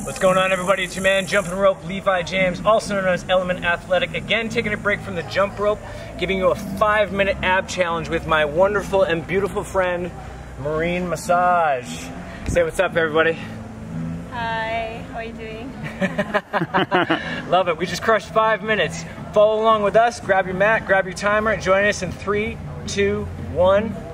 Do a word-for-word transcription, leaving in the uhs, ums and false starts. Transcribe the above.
What's going on, everybody? It's your man, Jumping Rope Levi James, also known as Element Athletic. Again, taking a break from the jump rope, giving you a five minute ab challenge with my wonderful and beautiful friend, Marine Massage. Say what's up, everybody. Hi, how are you doing? Love it. We just crushed five minutes. Follow along with us, grab your mat, grab your timer, and join us in three, two, one.